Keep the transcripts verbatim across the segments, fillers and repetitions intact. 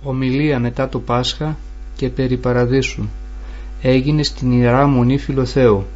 Ομιλία μετά το Πάσχα και περί Παραδείσου έγινε στην Ιερά Μονή Φιλοθέου.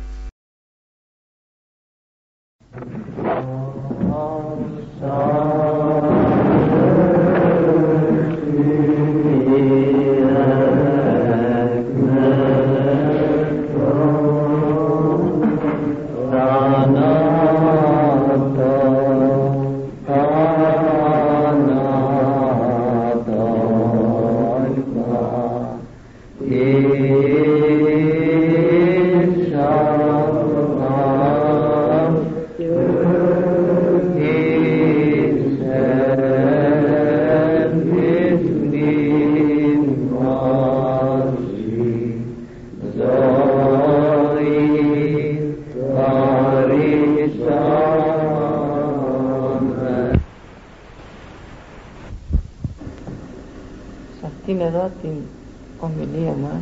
Αυτήν εδώ την ομιλία μας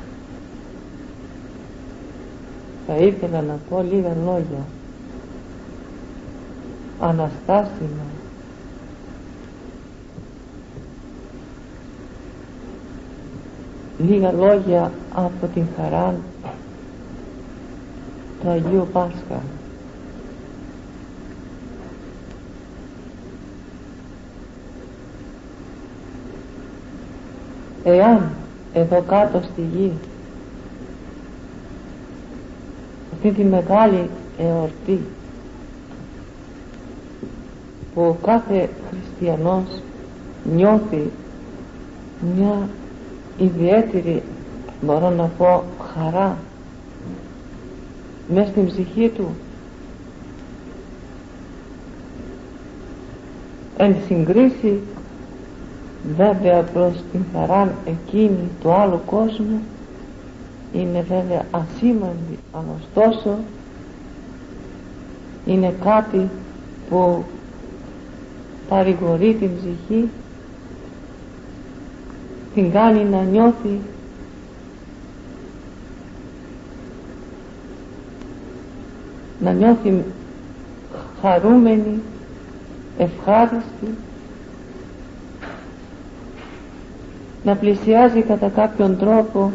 θα ήθελα να πω λίγα λόγια αναστάσιμα λίγα λόγια από την χαρά του Αγίου Πάσχα. Εάν εδώ κάτω στη γη αυτή τη μεγάλη εορτή που ο κάθε χριστιανός νιώθει μια ιδιαίτερη, μπορώ να πω, χαρά μες στην ψυχή του, εν συγκρίση βέβαια προς την χαρά εκείνη του άλλου κόσμου, είναι βέβαια ασήμαντη, αλλά ωστόσο είναι κάτι που παρηγορεί την ψυχή, την κάνει να νιώθει να νιώθει χαρούμενη, ευχάριστη, να πλησιάζει κατά κάποιον τρόπο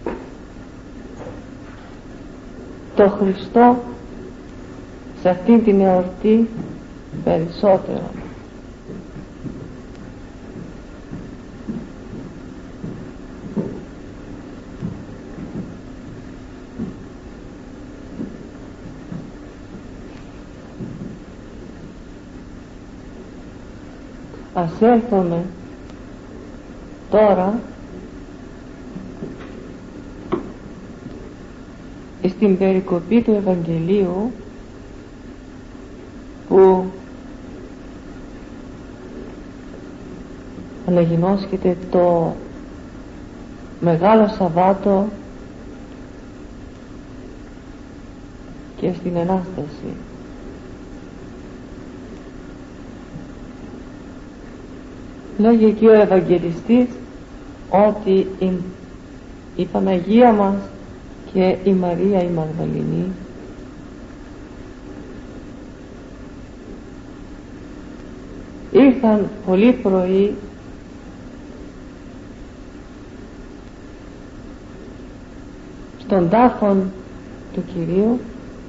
το Χριστό σε αυτήν την εορτή περισσότερο. Ας έρθουμε τώρα στην περικοπή του Ευαγγελίου που αναγινώσκεται το Μεγάλο Σαββάτο και στην Ανάσταση. Λέγει εκεί ο Ευαγγελιστής ότι η, η Παναγία μας και η Μαρία η Μαγδαληνή ήρθαν πολύ πρωί στον τάφον του Κυρίου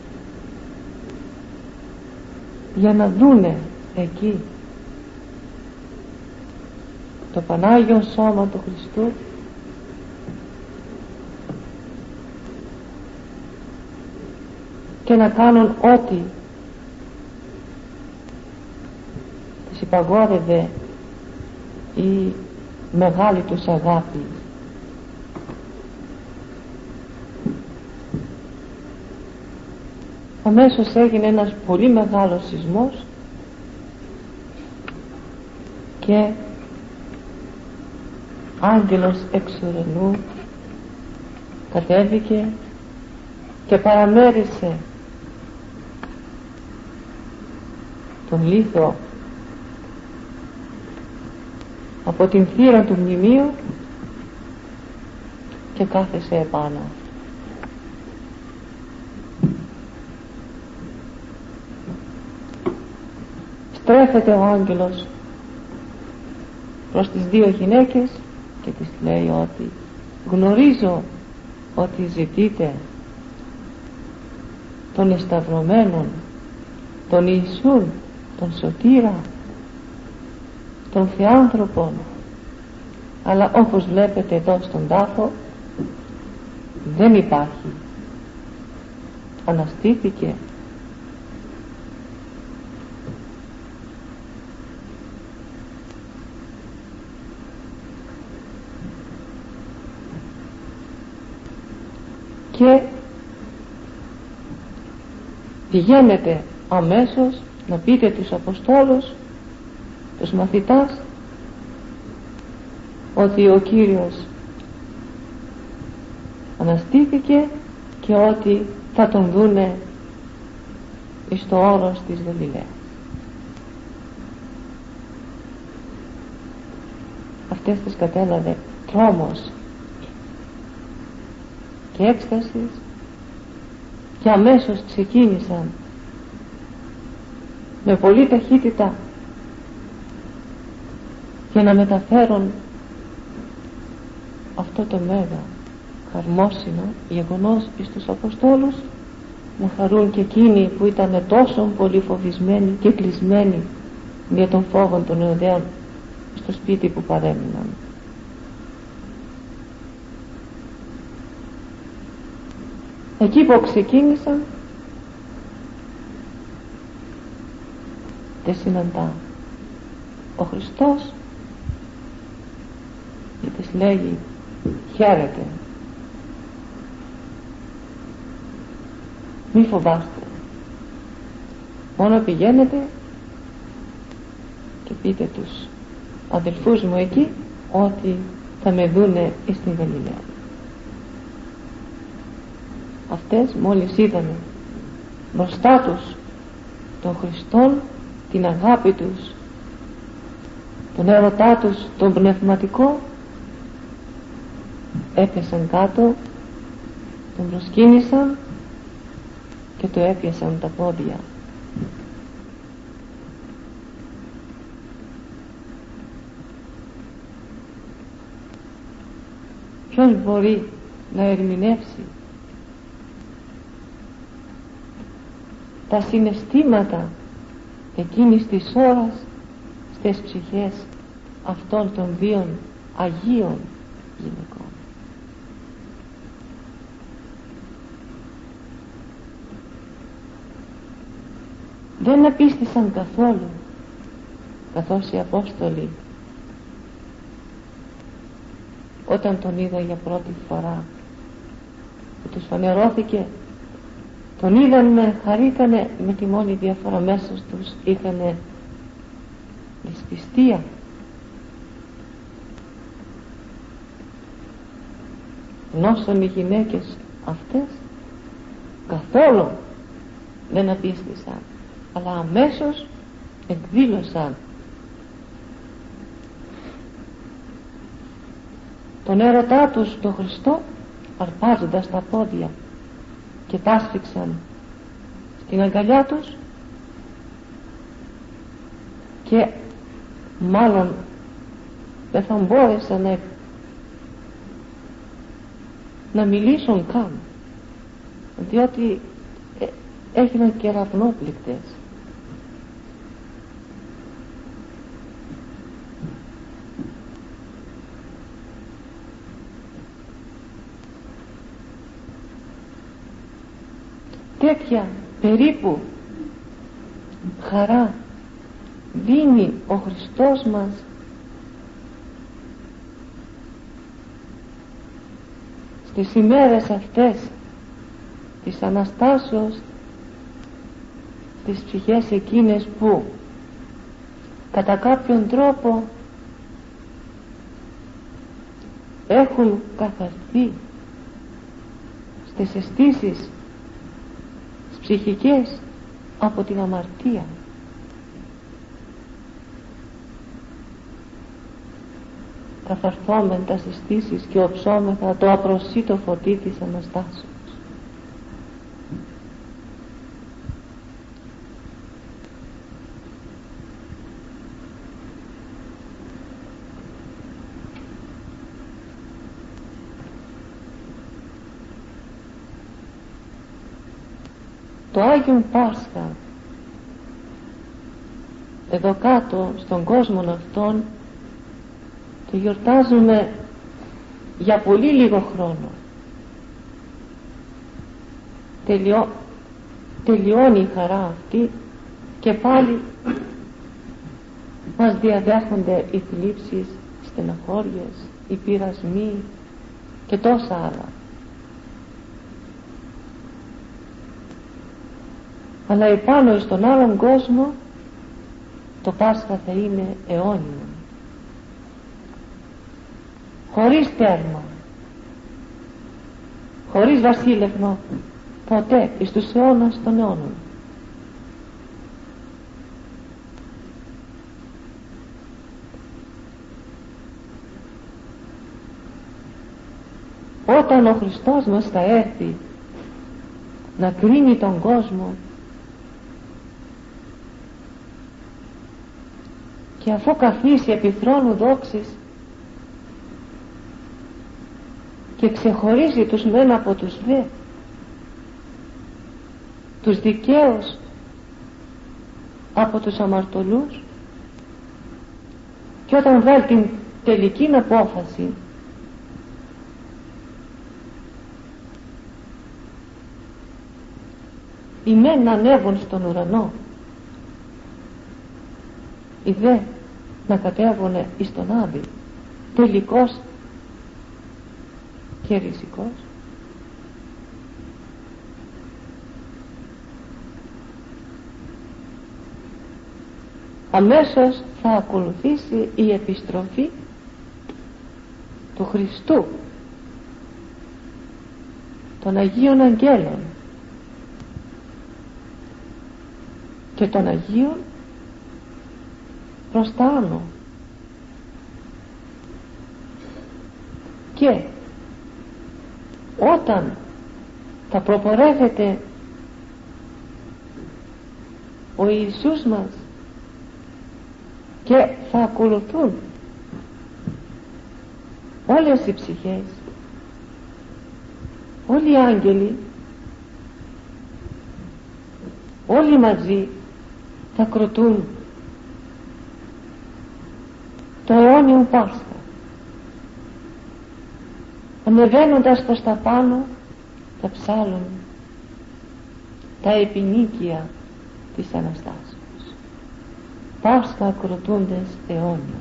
για να δούνε εκεί το Πανάγιο Σώμα του Χριστού και να κάνουν ό,τι τους υπαγόρευε η μεγάλη τους αγάπη. Αμέσως έγινε ένας πολύ μεγάλος σεισμός και άγγελος εξ ουρανού κατέβηκε και παραμέρισε τον λίθο από την θύρα του μνημείου και κάθεσε επάνω. Στρέφεται ο άγγελος προς τις δύο γυναίκες και της λέει ότι γνωρίζω ότι ζητείτε τον εσταυρωμένον, τον Ιησούν, τον Σωτήρα, τον Θεάνθρωπον, αλλά όπως βλέπετε εδώ στον τάφο δεν υπάρχει, αναστήθηκε. Και πηγαίνετε αμέσως να πείτε τους Αποστόλους, τους μαθητάς, ότι ο Κύριος αναστήθηκε και ότι θα τον δούνε εις το όρος της Γαλιλαίας. Αυτές τις κατέλαβε τρόμος και έκστασης και αμέσως ξεκίνησαν με πολύ ταχύτητα για να μεταφέρουν αυτό το μέγα χαρμόσυνο γεγονός εις τους Αποστόλους, να χαρούν και εκείνοι που ήταν τόσο πολύ φοβισμένοι και κλεισμένοι για τον φόβο των Ιουδαίων στο σπίτι που παρέμειναν. Εκεί που ξεκίνησαν τε συναντά ο Χριστός και της λέγει χαίρετε, μη φοβάστε, μόνο πηγαίνετε και πείτε τους αδελφούς μου εκεί ότι θα με δούνε στην Γαλιλαία. Αυτές μόλις είδανε μπροστά τους τον Χριστόν, την αγάπη τους, τον έρωτά τους, τον πνευματικό, έπεσαν κάτω, τον προσκύνησαν και του έπιασαν τα πόδια. Ποιος μπορεί να ερμηνεύσει τα συναισθήματα εκείνης της ώρας στις ψυχές αυτών των δύο Αγίων γυναικών? Δεν απίστησαν καθόλου, καθώς οι Απόστολοι όταν τον είδα για πρώτη φορά που τους φανερώθηκε, τον είδανε, χαρήκανε, με τη μόνη διαφορά μέσα τους είχανε δυσπιστία. Νόσαν οι γυναίκες αυτές καθόλου δεν απίστησαν, αλλά αμέσως εκδήλωσαν τον έρωτά τους στον Χριστό, αρπάζοντας τα πόδια, και τα σφίξαν στην αγκαλιά τους και μάλλον δεν θα μπόρεσαν να, να μιλήσουν καν, διότι ε, έγιναν κεραυνόπληκτες. Τέτοια περίπου χαρά δίνει ο Χριστός μας στις ημέρες αυτές της Αναστάσεως, στις ψυχές εκείνες που κατά κάποιον τρόπο έχουν καθαρθεί στις αισθήσεις ψυχικές από την αμαρτία. Καθαρθόμεν τα συστήσεις και οψόμεθα το απροσίτο φωτί της Αναστάσεως. το Άγιον Πάσχα εδώ κάτω στον κόσμο αυτόν το γιορτάζουμε για πολύ λίγο χρόνο. Τελειώ, τελειώνει η χαρά αυτή και πάλι μας διαδέχονται οι θλίψεις, οι στεναχώριες, οι πειρασμοί και τόσα άλλα. Αλλά επάνω στον άλλον κόσμο το Πάσχα θα είναι αιώνιο, χωρίς τέρμα, χωρίς βασίλευμα, ποτέ εις τους αιώνας των αιώνων. Όταν ο Χριστός μας θα έρθει να κρίνει τον κόσμο και αφού καθίσει επί θρόνου δόξης και ξεχωρίζει τους μεν από τους δε, τους δικαίους από τους αμαρτωλούς, και όταν βάλει την τελική απόφαση οι μεν να ανέβουν στον ουρανό, οι δε να κατέβουν εις τον Άδη, τελικός και ριζικός, αμέσως θα ακολουθήσει η επιστροφή του Χριστού, των Αγίων Αγγέλων και των Αγίων προς τα άνω, και όταν θα προπορεύεται ο Ιησούς μας και θα ακολουθούν όλες οι ψυχές, όλοι οι άγγελοι, όλοι μαζί θα κροτούν το αιώνιο Πάσχα, ανεβαίνοντας προς τα πάνω θα ψάλλουν τα επινίκια της Αναστάσεως. Πάσχα ακροτούντες αιώνιο.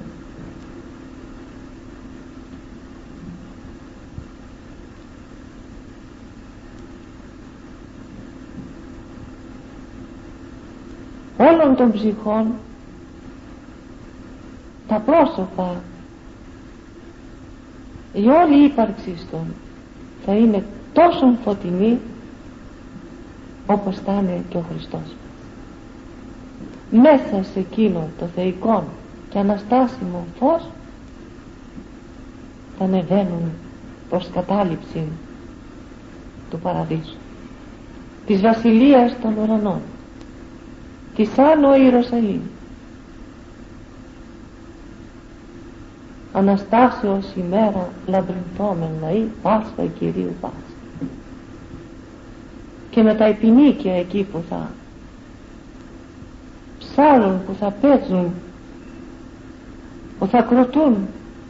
Όλων των ψυχών τα πρόσωπα, η όλη ύπαρξή των θα είναι τόσο φωτεινή όπως θα είναι και ο Χριστός μας. Μέσα σε εκείνο το θεϊκό και αναστάσιμο φως θα ανεβαίνουν προς κατάληψη του παραδείσου, της βασιλείας των ουρανών, της Άνω Ιερουσαλήμ, Αναστάσεως ημέρα λαμπρινθόμεν λαοί, Πάσχα Κυρίου Πάσχα. Και με τα επινίκια εκεί που θα ψάλλουν, που θα παίζουν, που θα κροτούν,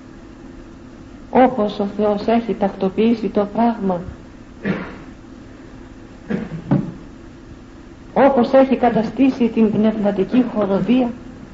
όπως ο Θεός έχει τακτοποιήσει το πράγμα, όπως έχει καταστήσει την πνευματική χοροδία,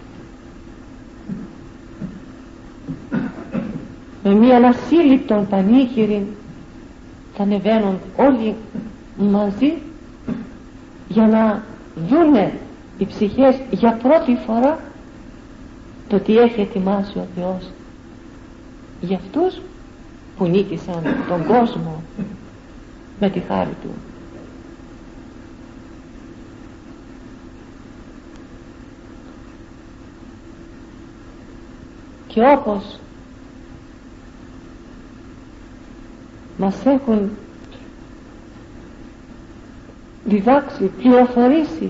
με μία ασύλληπτον πανήγυρη θα ανεβαίνουν όλοι μαζί για να δούνε οι ψυχές για πρώτη φορά το τι έχει ετοιμάσει ο Θεός για αυτούς που νίκησαν τον κόσμο με τη χάρη Του. Και όπως μας έχουν διδάξει, πληροφορήσει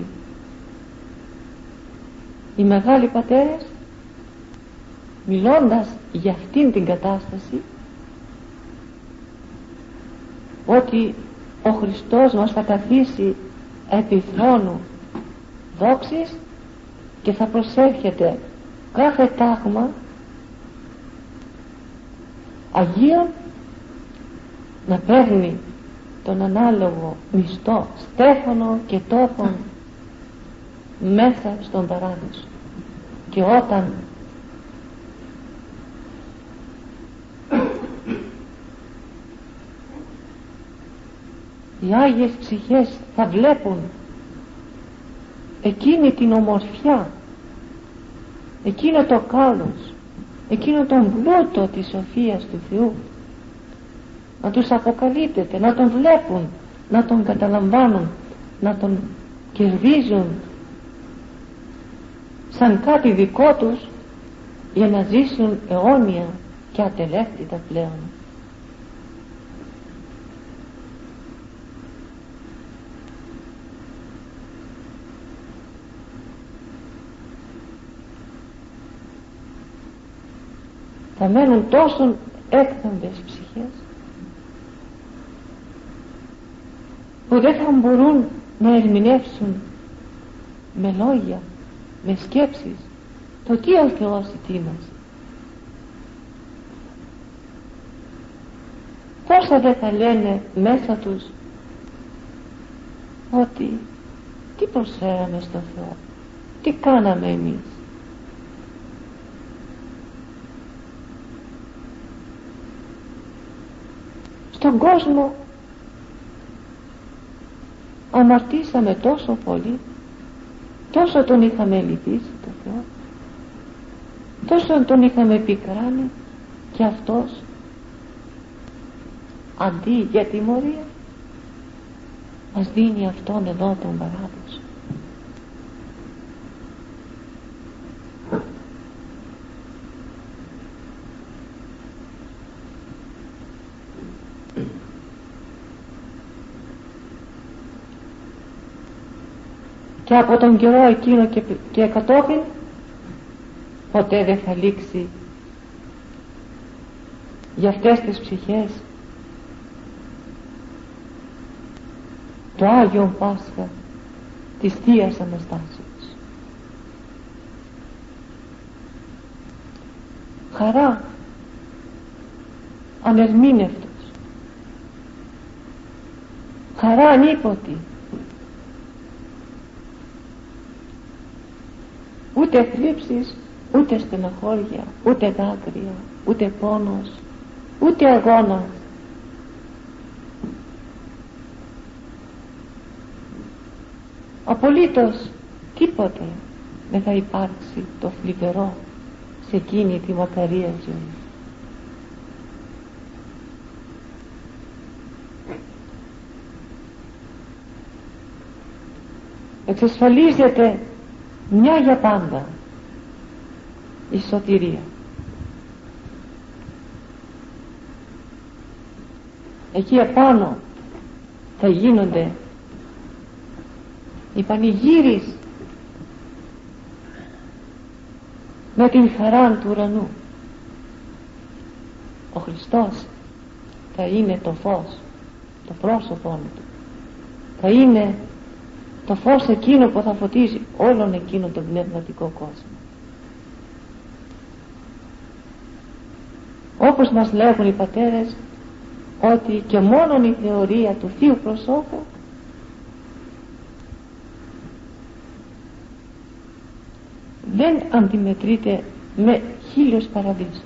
οι μεγάλοι πατέρες, μιλώντας για αυτήν την κατάσταση, ότι ο Χριστός μας θα καθίσει επί θρόνου δόξης και θα προσέρχεται κάθε τάγμα Αγίων να παίρνει τον ανάλογο μισθό στέφανο και τόπον μέσα στον παράδεισο. Και όταν οι Άγιες ψυχές θα βλέπουν εκείνη την ομορφιά, εκείνο το κάλος, εκείνο τον πλούτο της σοφίας του Θεού, να τους αποκαλύπτεται, να τον βλέπουν, να τον καταλαμβάνουν, να τον κερδίζουν σαν κάτι δικό τους, για να ζήσουν αιώνια και ατελεύτητα πλέον. Θα μένουν τόσο έκθοντες ψυχές που δεν θα μπορούν να ερμηνεύσουν με λόγια, με σκέψεις το τι ο Θεός ετοίμασε. Πόσα δεν θα λένε μέσα τους ότι τι προσφέραμε στο Θεό, τι κάναμε εμείς. Στον κόσμο αμαρτήσαμε τόσο πολύ, τόσο τον είχαμε λυπήσει το Θεό, τόσο τον είχαμε πικράνει, και αυτός αντί για τιμωρία μας δίνει αυτόν εδώ τον παράδεισο. Και από τον καιρό εκείνο και, και κατόπιν ποτέ δεν θα λήξει για αυτές τις ψυχές το Άγιο Πάσχα της Θείας Αναστάσεως. Χαρά ανερμήνευτος, χαρά ανίποτη, ούτε θλίψεις, ούτε στεναχώρια, ούτε δάκρυα, ούτε πόνος, ούτε αγώνας. Απολύτως τίποτε δεν θα υπάρξει το θλιβερό σε εκείνη τη μακαρία ζωή. Εξασφαλίζεται μια για πάντα η σωτηρία. Εκεί επάνω θα γίνονται οι πανηγύρις με την χαρά του ουρανού. Ο Χριστός θα είναι το φως, το πρόσωπό του, θα είναι το φως εκείνο που θα φωτίζει όλον εκείνο τον πνευματικό κόσμο. Όπως μας λέγουν οι πατέρες, ότι και μόνον η θεωρία του Θείου προσώπου δεν αντιμετρείται με χίλιους παραδείσους.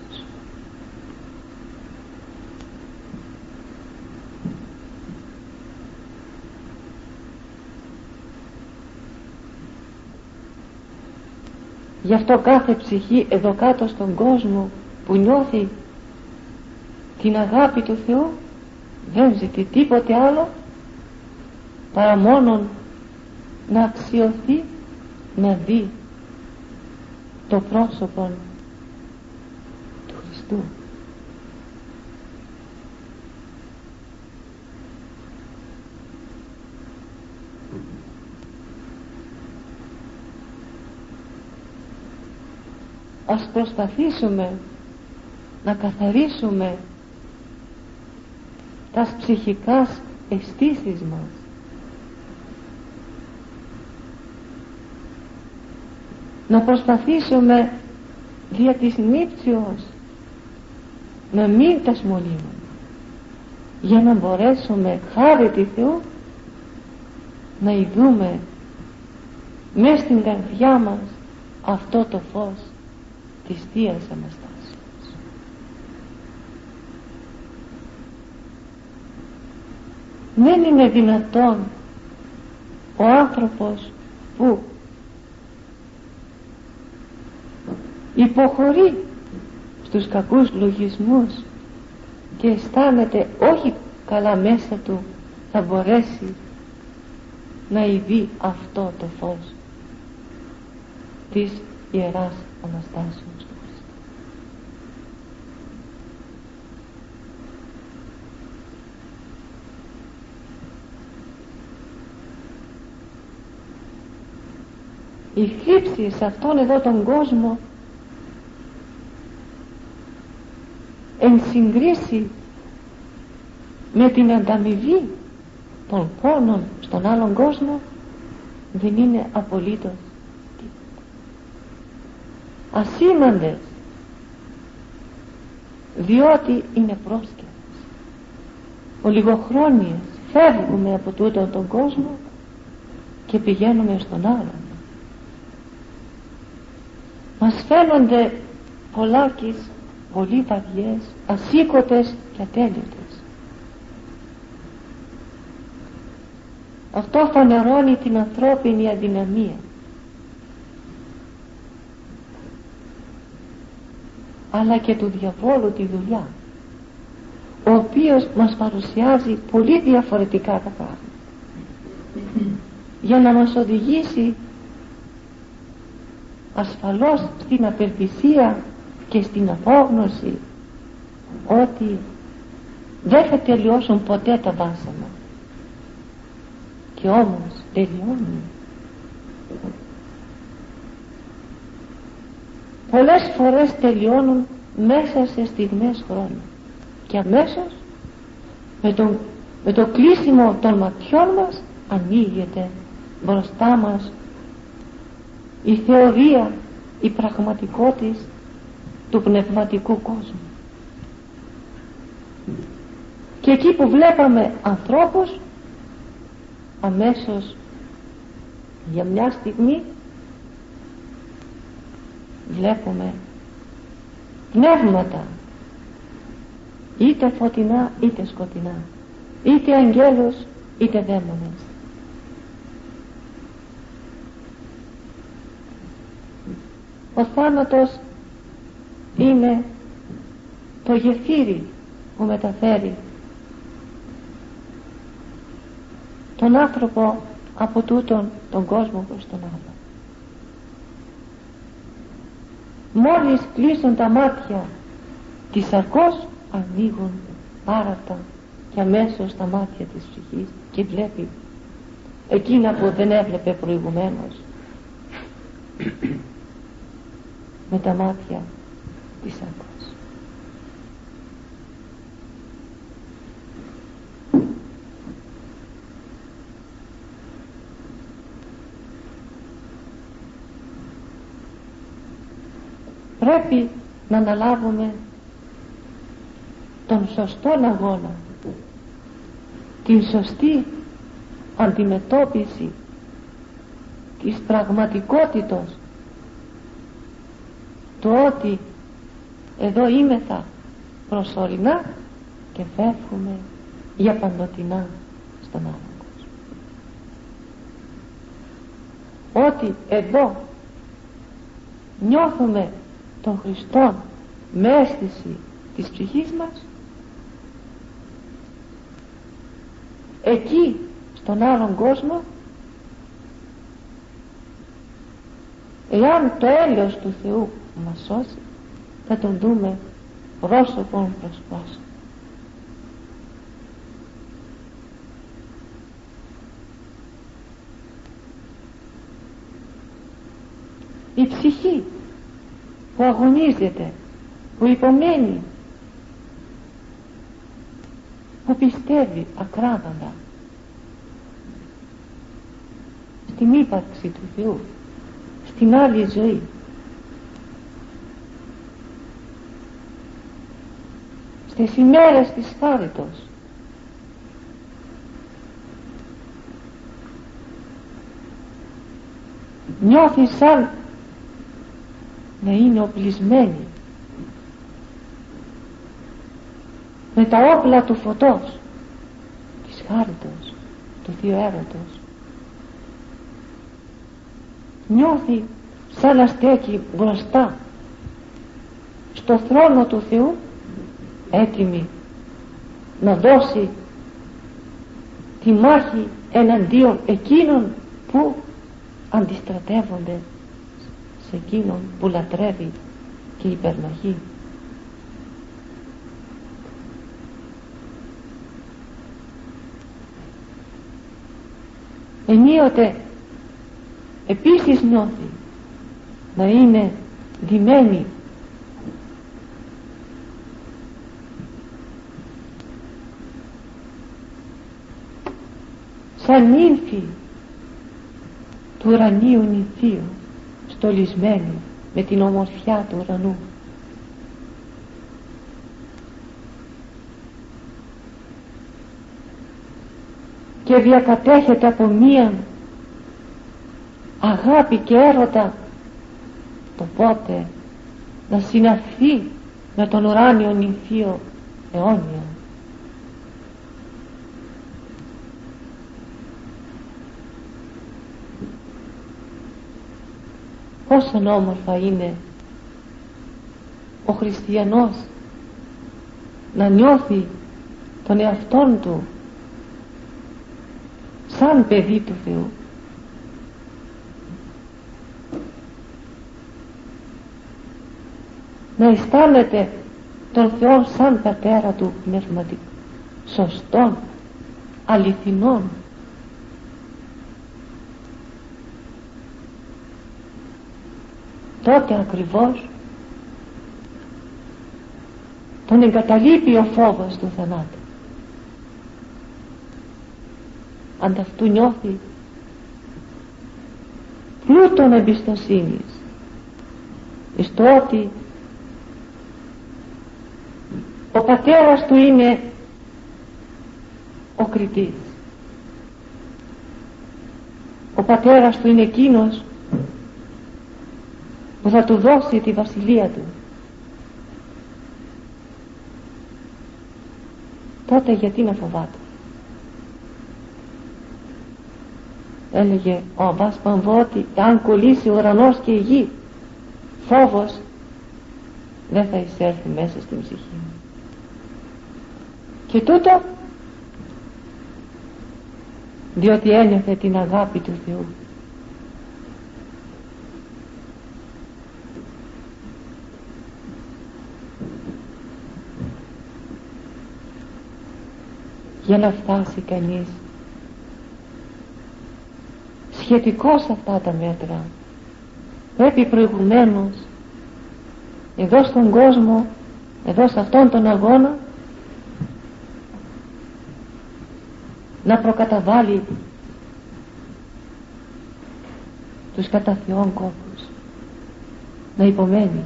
Γι' αυτό κάθε ψυχή εδώ κάτω στον κόσμο που νιώθει την αγάπη του Θεού δεν ζητεί τίποτε άλλο παρά μόνον να αξιωθεί να δει το πρόσωπο του Χριστού. Ας προσπαθήσουμε να καθαρίσουμε τα ψυχικά αισθήσεις μας, να προσπαθήσουμε δια της νύψεως να μην τα σμολύνουμε, για να μπορέσουμε χάρη τη Θεού να ειδούμε μες στην καρδιά μας αυτό το φως της Θείας Αναστάσεως. Δεν είναι δυνατόν ο άνθρωπος που υποχωρεί στους κακούς λογισμούς και αισθάνεται όχι καλά μέσα του, θα μπορέσει να ειδεί αυτό το φως της Ιεράς Αναστάσεως του Χριστού. Η θλίψη σε αυτόν εδώ τον κόσμο εν συγκρίση με την ανταμοιβή των πόνων στον άλλον κόσμο δεν είναι απολύτως τίποτα. Ασήμαντες, διότι είναι πρόσκαιρες, ολιγοχρόνιες. Φεύγουμε από τούτον τον κόσμο και πηγαίνουμε στον άλλον. Μας φαίνονται πολλάκις πολύ βαριές, ασήκωτες και ατέλειωτες. Αυτό φανερώνει την ανθρώπινη αδυναμία, αλλά και του διαβόλου τη δουλειά, ο οποίος μας παρουσιάζει πολύ διαφορετικά τα πράγματα για να μας οδηγήσει ασφαλώς στην απελπισία και στην απόγνωση ότι δεν θα τελειώσουν ποτέ τα βάσανα, και όμως τελειώνουν. Πολλές φορές τελειώνουν μέσα σε στιγμές χρόνου και αμέσως με, τον, με το κλείσιμο των ματιών μας ανοίγεται μπροστά μας η θεωρία, η πραγματικότητα του πνευματικού κόσμου. Και εκεί που βλέπαμε ανθρώπους, αμέσως για μια στιγμή βλέπουμε πνεύματα, είτε φωτεινά είτε σκοτεινά, είτε αγγέλους είτε δαίμονες. Ο θάνατος είναι το γεφύρι που μεταφέρει τον άνθρωπο από τούτον τον κόσμο προς τον άλλο. Μόλις κλείσουν τα μάτια της σαρκός, ανοίγουν πάρατα και αμέσως τα μάτια της ψυχής και βλέπει εκείνα που δεν έβλεπε προηγουμένως με τα μάτια της σαρκός. Πρέπει να αναλάβουμε τον σωστό αγώνα, την σωστή αντιμετώπιση της πραγματικότητος, το ότι εδώ είμεθα προσωρινά και φεύγουμε για παντοτινά στον άλλο κόσμο. Ότι εδώ νιώθουμε τον Χριστό με αίσθηση της ψυχής μας, εκεί στον άλλον κόσμο, εάν το έλεος του Θεού μας σώσει, θα τον δούμε πρόσωπον προς πρόσωπο. Η ψυχή που αγωνίζεται, που υπομένει, που πιστεύει ακράδαντα στην ύπαρξη του Θεού, στην άλλη ζωή. Στις ημέρες της χάριτος νιώθει σαν να είναι οπλισμένη με τα όπλα του φωτός, της χάριτος, του Θείου Έρωτος. Νιώθει σαν να στέκει μπροστά στο θρόνο του Θεού, έτοιμη να δώσει τη μάχη εναντίον εκείνων που αντιστρατεύονται σε εκείνον που λατρεύει και υπερμαχεί. Ενίοτε επίσης νιώθει να είναι ντυμένη σαν νύμφη του ουρανίου νηφίου, στολισμένη με την ομορφιά του ουρανού. Και διακατέχεται από μία αγάπη και έρωτα το πότε να συναυθεί με τον ουράνιο νηφίο αιώνια. Πόσο όμορφα είναι ο χριστιανός να νιώθει τον εαυτόν του σαν παιδί του Θεού. Να αισθάνεται τον Θεό σαν πατέρα του πνευματικού, σωστόν, αληθινών. Τότε ακριβώς τον εγκαταλείπει ο φόβος του θανάτου. Ανταυτού νιώθει πλούτον εμπιστοσύνης εις το ότι ο πατέρας του είναι ο κριτής. Ο πατέρας του είναι εκείνος που θα του δώσει τη βασιλεία του. Τότε γιατί να φοβάται? Έλεγε ο Αμπάς Πανβώτη, αν κολλήσει ο ουρανός και η γη, φόβος δεν θα εισέλθει μέσα στην ψυχή μου. Και τούτο διότι ένιωθε την αγάπη του Θεού. Για να φτάσει κανείς σχετικό σε αυτά τα μέτρα, πρέπει προηγουμένως εδώ στον κόσμο, εδώ σε αυτόν τον αγώνα, να προκαταβάλει τους κατά Θεόν κόπους, να υπομένει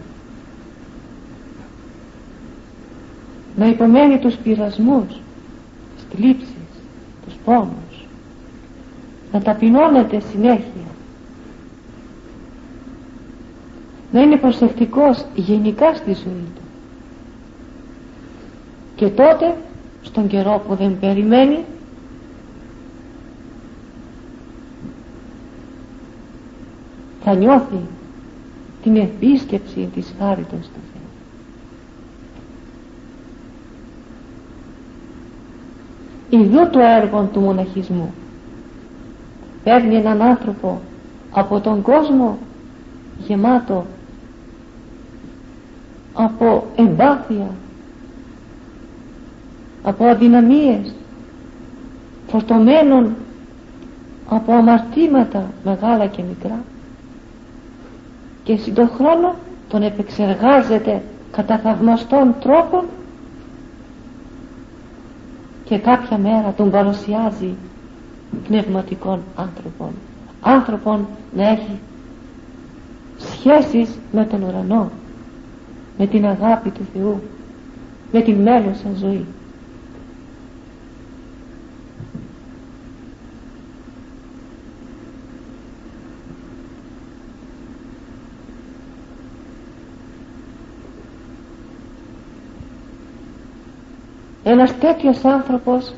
να υπομένει τους πειρασμούς, τις θλίψεις, τους πόνους, να ταπεινώνεται συνέχεια, να είναι προσεκτικός γενικά στη ζωή του. Και τότε στον καιρό που δεν περιμένει θα νιώθει την επίσκεψη της χάριτος του Θεού. Ιδού το έργο του μοναχισμού. Παίρνει έναν άνθρωπο από τον κόσμο γεμάτο από εμπάθεια, από αδυναμίες, φορτωμένων από αμαρτήματα μεγάλα και μικρά, και συν τον χρόνο τον επεξεργάζεται κατά θαυμαστών τρόπων και κάποια μέρα τον παρουσιάζει πνευματικών άνθρωπων, άνθρωπων να έχει σχέσεις με τον ουρανό, με την αγάπη του Θεού, με την μέλουσα ζωή. Ένας τέτοιος άνθρωπος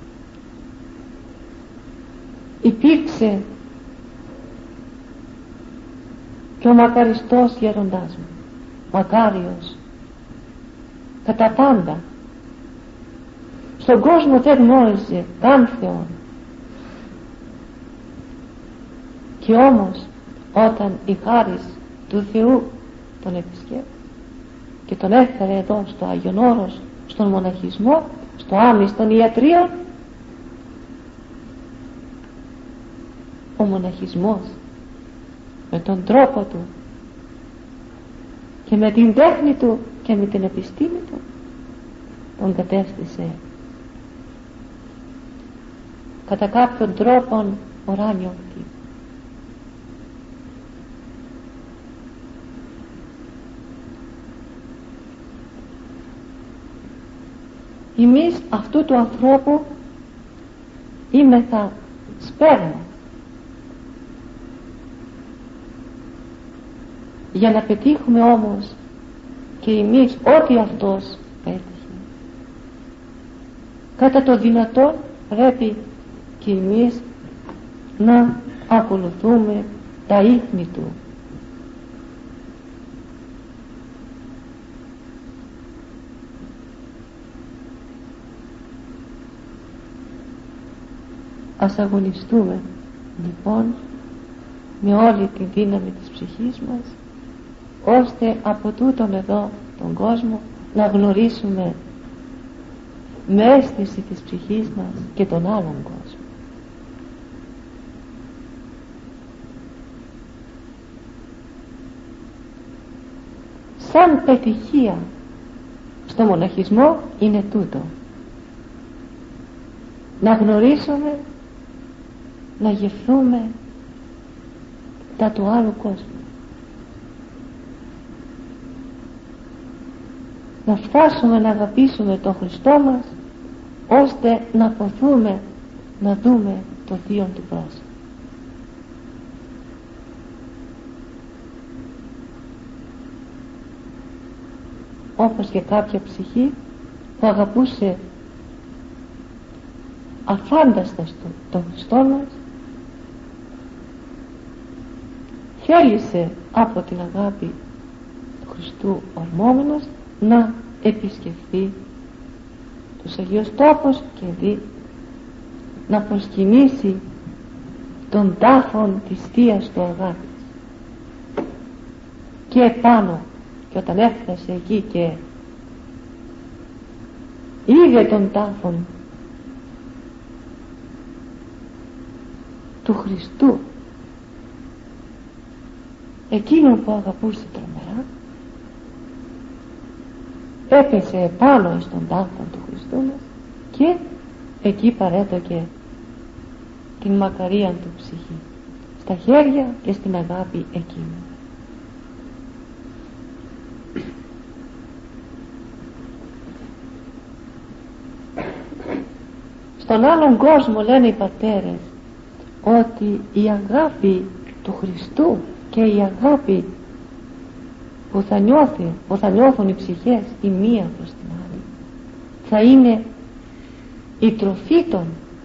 υπήρξε και ο μακαριστός γέροντάς μου, μακάριος κατά πάντα. Στον κόσμο δεν γνώριζε καν Θεόν, και όμως όταν η χάρις του Θεού τον επισκέπτηκε και τον έφερε εδώ στο Άγιον Όρος, στον μοναχισμό, στο άμυς των ιατρίων, ο μοναχισμός με τον τρόπο του και με την τέχνη του και με την επιστήμη του τον κατέστησε κατά κάποιον τρόπον ουράνιον τύπο. Εμείς αυτού του ανθρώπου είμεθα σπέρμα για να πετύχουμε όμως και εμείς ό,τι αυτός πέτυχε. Κατά το δυνατόν πρέπει και εμείς να ακολουθούμε τα ίχνη του. Ας αγωνιστούμε λοιπόν με όλη τη δύναμη της ψυχής μας, ώστε από τούτον εδώ τον κόσμο να γνωρίσουμε με αίσθηση της ψυχής μας και τον άλλον κόσμο. Σαν πετυχία στο μοναχισμό είναι τούτο: να γνωρίσουμε, να γευθούμε τα του άλλου κόσμου, να φτάσουμε να αγαπήσουμε τον Χριστό μας, ώστε να ποθούμε να δούμε το θείον του πρόσωπο. Όπως και κάποια ψυχή που αγαπούσε αφάνταστα τον Χριστό μας, θέλησε από την αγάπη του Χριστού ορμόμενος να επισκεφθεί τους Αγίους Τόπους και δει, να προσκυνήσει τον τάφον της Θείας του αγάπης. Και επάνω, και όταν έφτασε εκεί και είδε τον τάφον του Χριστού, εκείνον που αγαπούσε τρομερά, έπεσε επάνω στον τάφον του Χριστού μας και εκεί παρέτωκε την μακαρία του ψυχή, στα χέρια και στην αγάπη εκείνη. Στον άλλον κόσμο λένε οι πατέρες ότι η αγάπη του Χριστού και η αγάπη που θα, νιώθει, που θα νιώθουν οι ψυχές η μία προς την άλλη θα είναι η τροφή των.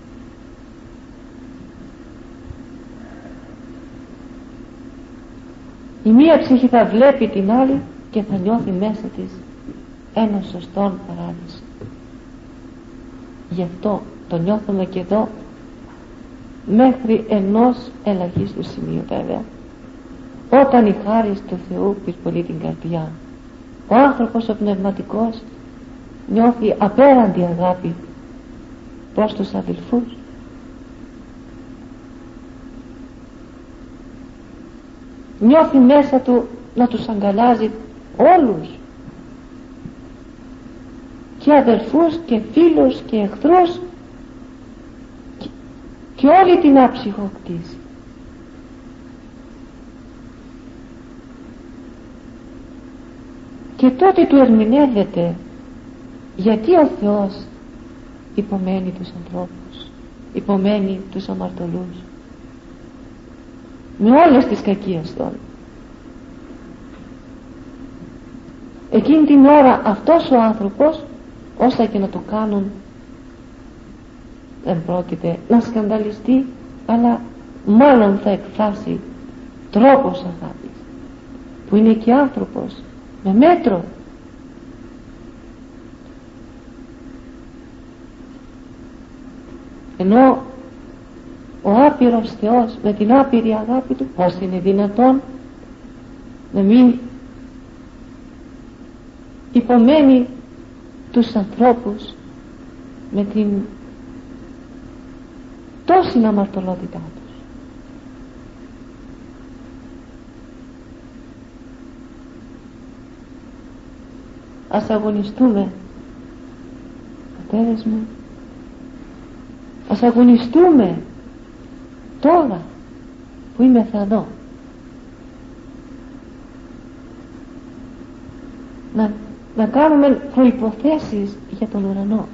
Η μία ψυχή θα βλέπει την άλλη και θα νιώθει μέσα της έναν σωστόν παράδεισο. Γι' αυτό το νιώθουμε και εδώ μέχρι ενός ελαχίστου σημείου βέβαια, όταν η χάρις του Θεού πυρπολεί την καρδιά. Ο άνθρωπος ο πνευματικός νιώθει απέραντη αγάπη προς τους αδελφούς, νιώθει μέσα του να τους αγκαλιάζει όλους, και αδελφούς και φίλους και εχθρούς, και, και όλη την άψυχο κτήση. Και τότε του ερμηνεύεται γιατί ο Θεός υπομένει τους ανθρώπους, υπομένει τους αμαρτωλούς με όλες τις κακίες των. Εκείνη την ώρα αυτός ο άνθρωπος, όσα και να το κάνουν, δεν πρόκειται να σκανδαλιστεί, αλλά μάλλον θα εκφράσει τρόπος αγάπης, που είναι και άνθρωπος με μέτρο. Ενώ ο άπειρος Θεός με την άπειρη αγάπη του, πώς είναι δυνατόν να μην υπομένει τους ανθρώπους με την τόση αμαρτωλότητά τους. Ας αγωνιστούμε, πατέρες μου, ας αγωνιστούμε τώρα που είμαι εδώ να, να κάνουμε προϋποθέσεις για τον ουρανό.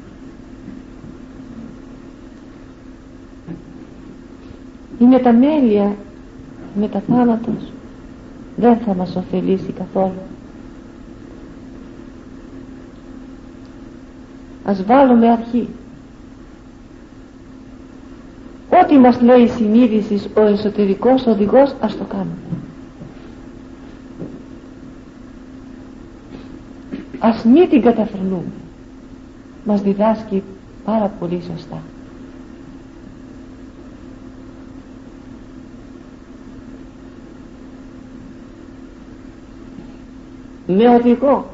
Η μεταμέλεια, η μεταθάνατος δεν θα μας ωφελήσει καθόλου. Ας βάλουμε αρχή. Ό,τι μας λέει η συνείδηση, ο εσωτερικός οδηγός, ας το κάνουμε. Ας μην την καταφρενούμε. Μας διδάσκει πάρα πολύ σωστά. Με οδηγό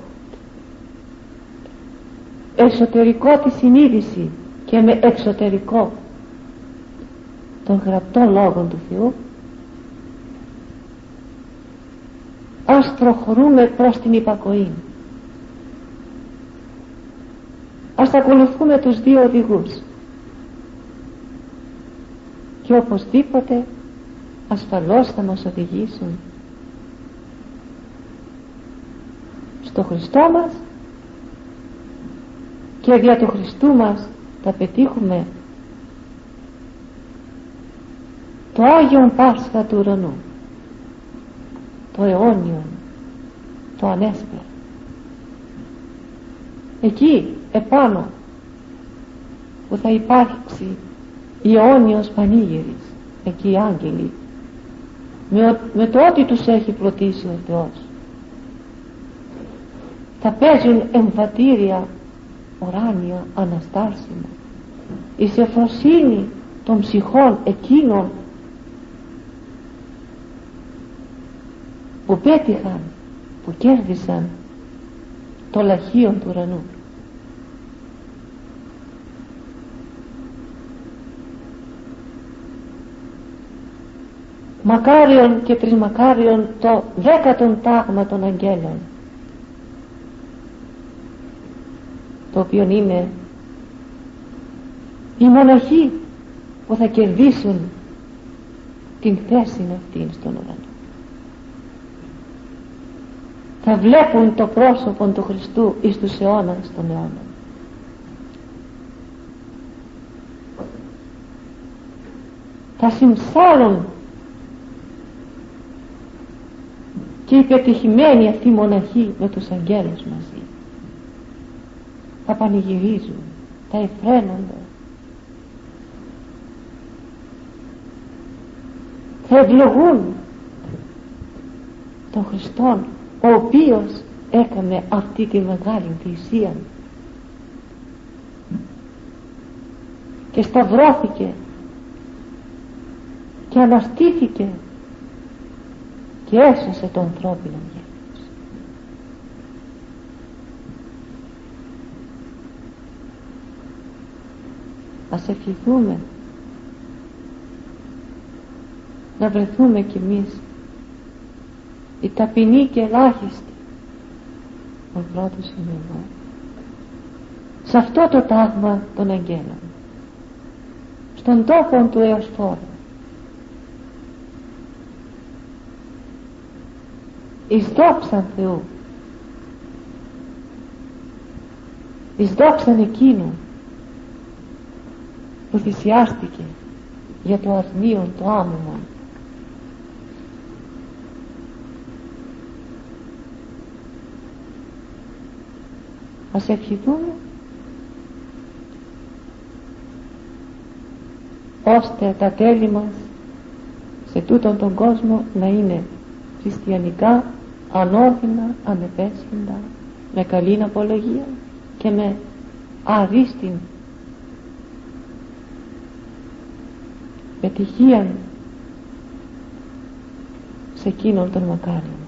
εσωτερικό τη συνείδηση και με εξωτερικό των γραπτών λόγων του Θεού, ας προχωρούμε προς την υπακοή. Ας ακολουθούμε τους δύο οδηγούς και οπωσδήποτε ασφαλώς θα μας οδηγήσουν στο Χριστό μας, και δια του Χριστού μας θα πετύχουμε το Άγιον Πάσχα του ουρανού, το αιώνιο, το ανέσπερο. Εκεί επάνω που θα υπάρξει η αιώνιος πανήγυρης, εκεί οι άγγελοι με, με το ό,τι τους έχει πλωτίσει ο Θεός θα παίζουν εμβατήρια ουράνια αναστάσιμα εις εφροσύνη των ψυχών εκείνων που πέτυχαν, που κέρδισαν το λαχείο του ουρανού. Μακάριον και τρισμακάριον το δέκατον τάγμα των αγγέλων, το οποίο είναι οι μοναχοί που θα κερδίσουν την θέση αυτήν στον ουρανό. Θα βλέπουν το πρόσωπο του Χριστού εις τους αιώνας των αιώνων. Θα συμψάρουν και οι πετυχημένοι αυτοί μοναχοί με τους αγγέλους μαζί. Θα πανηγυρίζουν, θα εφραίνονται, θα ευλογούν τον Χριστόν, ο οποίος έκανε αυτή τη μεγάλη θυσία και σταυρώθηκε και αναστήθηκε και έσωσε το ανθρώπινο γένος. Ας ευχηθούμε να βρεθούμε κι εμείς οι ταπεινοί και ελάχιστοι, ο πρώτος είναι εγώ, σε αυτό το τάγμα των αγγέλων, στον τόπο του έως φόρου, εις δόξαν Θεού, εις δόξαν εκείνου που θυσιάστηκε για το αρνίον το άμωμον. Ας ευχηθούμε ώστε τα τέλη μας σε τούτον τον κόσμο να είναι χριστιανικά, ανώδυνα, ανεπέσχυντα, με καλήν απολογία και με αρίστην πετυχίαν σε εκείνον τον μακάριον.